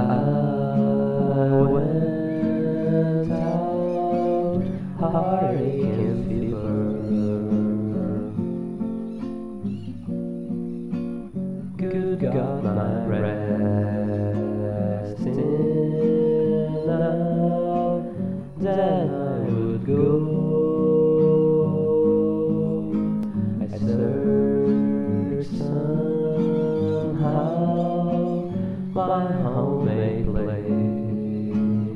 went out, heartache and fever. Good God, my resting now, then I would go. I searched somehow my homemade place.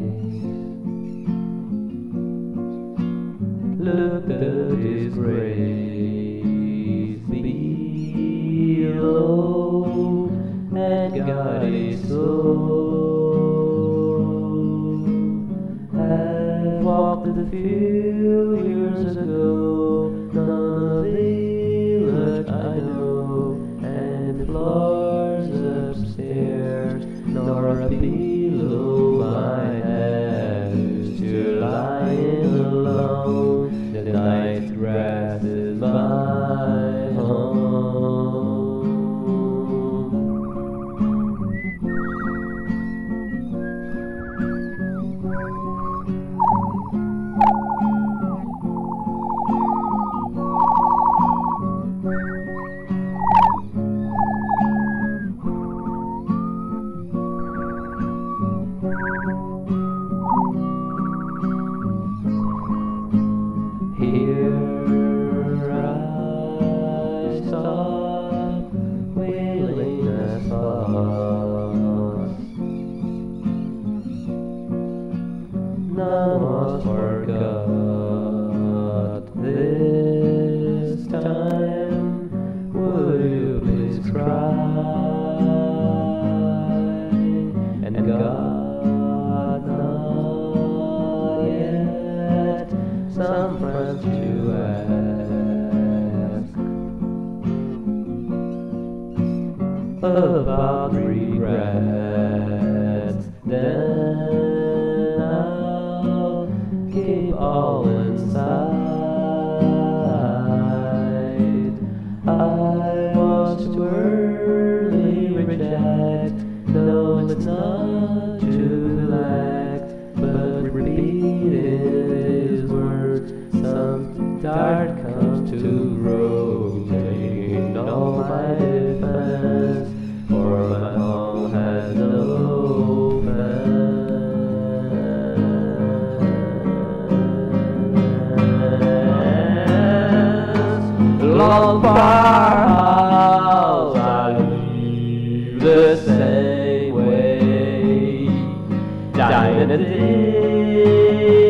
Look at the disgrace below, and God is slow. I walked a few years ago, none of the village I know, and the floors upstairs, nor a pillow my head, still lying alone. The night grass is my home. Here I stop, wailing as lost. None was forgot this time. Would you please cry? And God, not yet, some friends to ask about regrets. Then I'll keep all inside. I was too early reject. No, it's not to neglect, but repeated words. Something dark comes to rotating all my defense, for my home has no fence. Long far house, I live the same way, dying a day.